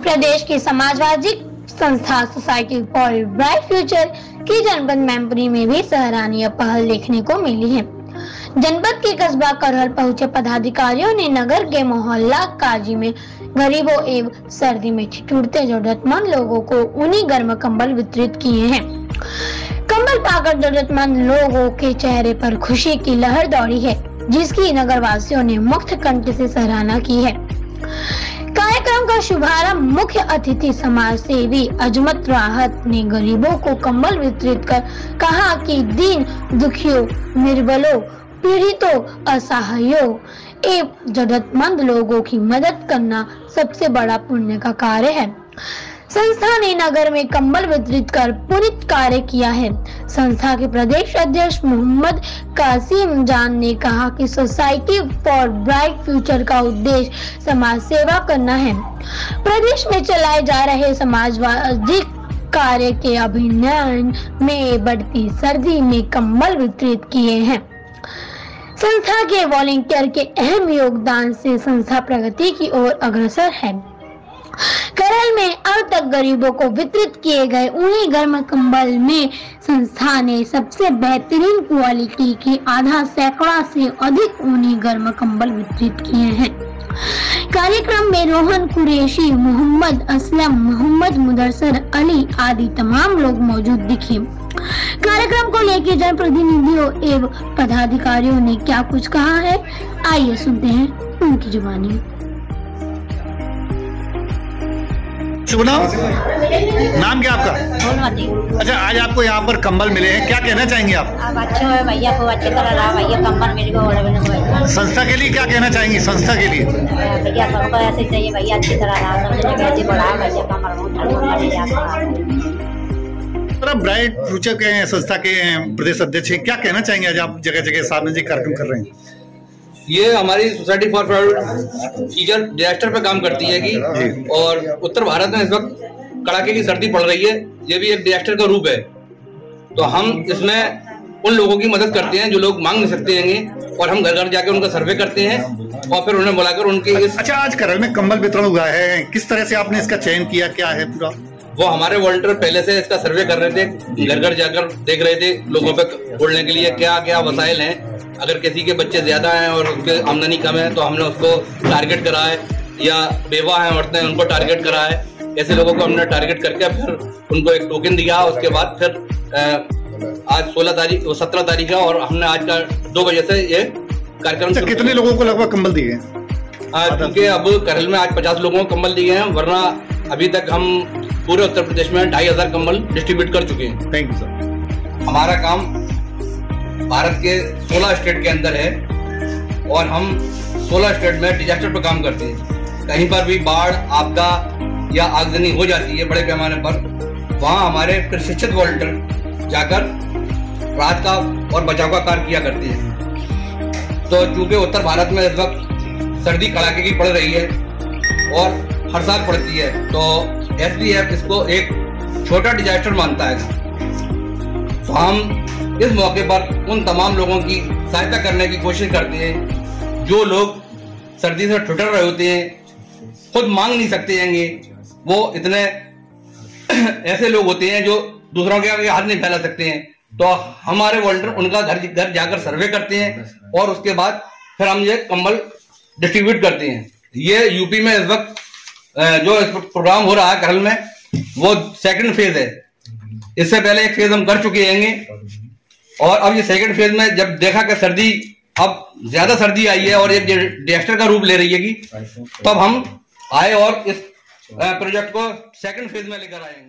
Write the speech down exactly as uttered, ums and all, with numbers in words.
प्रदेश की समाजवादी संस्था society for bright future की जनपद मैनपुरी में भी सराहनीय पहल देखने को मिली है। जनपद के कस्बा करहल पहुंचे पदाधिकारियों ने नगर के मोहल्ला काजी में गरीबों एवं सर्दी में ठिठुरते जरूरतमंद लोगों को ऊनी गर्म कंबल वितरित किए हैं। कंबल पाकर जरूरतमंद लोगों के चेहरे पर खुशी की लहर दौड़ी है, जिसकी नगर वासियों ने मुक्त कंठ से सराहना की है। कार्यक्रम का शुभारंभ मुख्य अतिथि समाज सेवी अजमत राहत ने गरीबों को कंबल वितरित कर कहा कि दीन दुखियों, निर्बलों, पीड़ितों, असहायों एवं जरूरतमंद लोगों की मदद करना सबसे बड़ा पुण्य का कार्य है। संस्था ने नगर में कंबल वितरित कर पुनीत कार्य किया है। संस्था के प्रदेश अध्यक्ष मोहम्मद कासिम जान ने कहा कि सोसाइटी फॉर ब्राइट फ्यूचर का उद्देश्य समाज सेवा करना है। प्रदेश में चलाए जा रहे समाजवादी कार्य के अभियान में बढ़ती सर्दी में कंबल वितरित किए हैं। संस्था के वॉलंटियर के अहम योगदान से संस्था प्रगति की ओर अग्रसर है। करहल में अब तक गरीबों को वितरित किए गए ऊनी गर्म कंबल में संस्था ने सबसे बेहतरीन क्वालिटी के आधा सैकड़ा से अधिक ऊनी गर्म कंबल वितरित किए हैं। कार्यक्रम में रोहन कुरैशी, मोहम्मद असलम, मोहम्मद मुदस्सिर अली आदि तमाम लोग मौजूद दिखे। कार्यक्रम को लेकर जनप्रतिनिधियों एवं पदाधिकारियों ने क्या कुछ कहा है, आइए सुनते हैं उनकी जुबानी। शुभ नाम नाम क्या आपका? अच्छा, आज आपको यहाँ पर कंबल मिले हैं, क्या कहना चाहेंगे आप? अब अच्छे हो भैया को अच्छी तरह रहा भैया, कंबल मिल गए। संस्था के लिए क्या कहना चाहेंगी? संस्था के लिए भैया सबको ऐसे चाहिए भैया, अच्छी तरह रहा, समझने कैसे बढ़ा भैया कंबल। ब्राइट फ्यूचर के संस्था के प्रदेश अध्यक्ष हैं, क्या कहना चाहेंगे? आज आप जगह जगह सार्वजनिक कार्यक्रम कर रहे हैं। ये हमारी सोसाइटी फॉर फ्यूचर डिजास्टर पे काम करती है कि और उत्तर भारत में इस वक्त कड़ाके की सर्दी पड़ रही है, ये भी एक डिजास्टर का रूप है। तो हम इसमें उन लोगों की मदद करते हैं जो लोग मांग नहीं सकते हैं, और हम घर घर जाके उनका सर्वे करते हैं और फिर उन्हें बुलाकर उनके इस... अच्छा, आज करहल में कंबल वितरण हुआ है, किस तरह से आपने इसका चयन किया, क्या है पूरा? वो हमारे वॉलंटियर पहले से इसका सर्वे कर रहे थे, घर घर जाकर देख रहे थे लोगों पे बोलने के लिए क्या क्या वसाइल हैं। अगर किसी के बच्चे ज्यादा हैं और उसके आमदनी कम है तो हमने उसको टारगेट करा है, या बेवा हैं औरतें उनको टारगेट करा है। ऐसे लोगों को हमने टारगेट करके फिर उनको एक टोकन दिया। उसके बाद फिर आज सोलह तारीख सत्रह तारीख है और हमने आज का दो बजे से ये कार्यक्रम। अच्छा, कितने लोगों को लगभग कंबल दिए हैं? क्योंकि अब करहल में आज पचास लोगों को कंबल दिए हैं, वरना अभी तक हम पूरे उत्तर प्रदेश में ढाई हजार कंबल डिस्ट्रीब्यूट कर चुके हैं। Thank you sir. हमारा काम भारत के सोलह स्टेट के अंदर है और हम सोलह स्टेट में डिजास्टर पर काम करते हैं। कहीं पर भी बाढ़, आपदा या आगजनी हो जाती है बड़े पैमाने पर, वहाँ हमारे प्रशिक्षित वॉलंटियर जाकर राहत का और बचाव का कार्य किया करते हैं। तो चूंकि उत्तर भारत में इस वक्त सर्दी कड़ाके की पड़ रही है और हर साल पड़ती है, तो एस डी एफ इसको एक छोटा डिजास्टर मानता है। तो हम इस मौके पर उन तमाम लोगों की सहायता करने की कोशिश करते हैं जो लोग सर्दी से ठुठर रहे होते हैं, खुद मांग नहीं सकते हैंगे। वो इतने ऐसे लोग होते हैं जो दूसरों के आगे हाथ नहीं फैला सकते हैं, तो हमारे वॉलंटियर उनका घर घर जाकर सर्वे करते हैं और उसके बाद फिर हम ये कंबल डिस्ट्रीब्यूट करते हैं। ये यूपी में इस वक्त जो प्रोग्राम हो रहा है करहल में, वो सेकंड फेज है। इससे पहले एक फेज हम कर चुके हैं और अब ये सेकंड फेज में जब देखा कि सर्दी अब ज्यादा सर्दी आई है और एक डिजास्टर का रूप ले रही है, तब हम आए और इस प्रोजेक्ट को सेकंड फेज में लेकर आएंगे।